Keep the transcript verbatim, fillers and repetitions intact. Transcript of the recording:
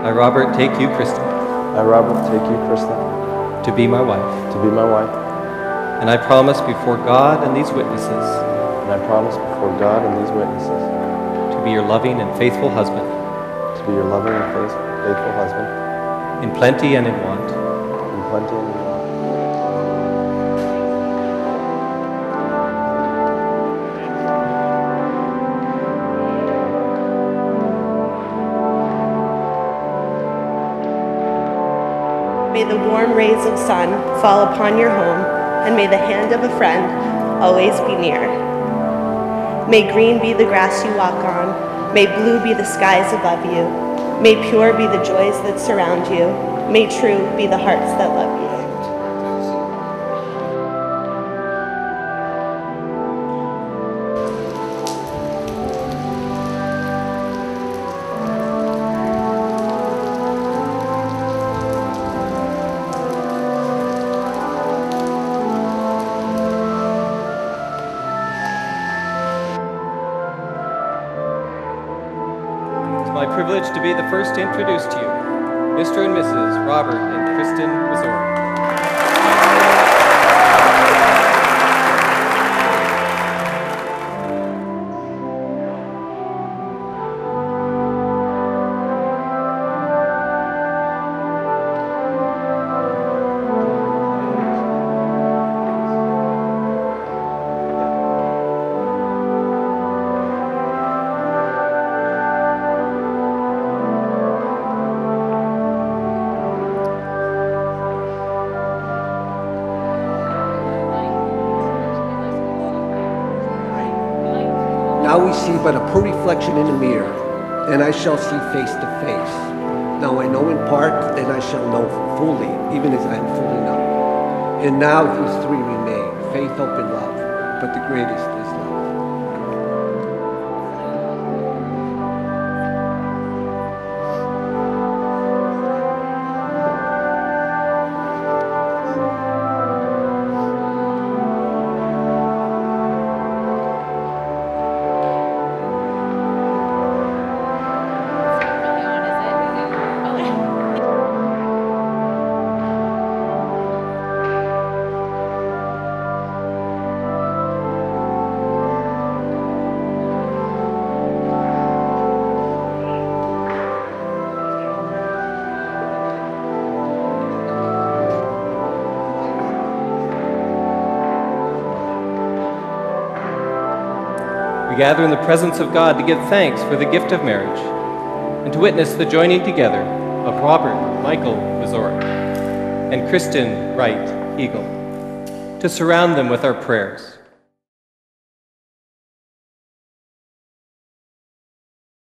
I, Robert, take you, Kristen, I, Robert, take you, Kristen, to be my wife. to be my wife, And I promise before God and these witnesses and I promise before God and these witnesses to be your loving and faithful husband, to be your loving and faith- faithful husband, in plenty and in want, in plenty and in want. May the warm rays of sun fall upon your home, and may the hand of a friend always be near. May green be the grass you walk on, may blue be the skies above you, may pure be the joys that surround you, may true be the hearts that love you. It's my privilege to be the first to introduce to you Mister and Missus Robert and Kristen Resort. Now we see but a poor reflection in the mirror, and I shall see face to face. Now I know in part, then I shall know fully, even as I am fully known. And now these three remain, faith, hope, and love, but the greatest is love. We gather in the presence of God to give thanks for the gift of marriage and to witness the joining together of Robert Michael Resort and Kristen Wright Eagle, to surround them with our prayers.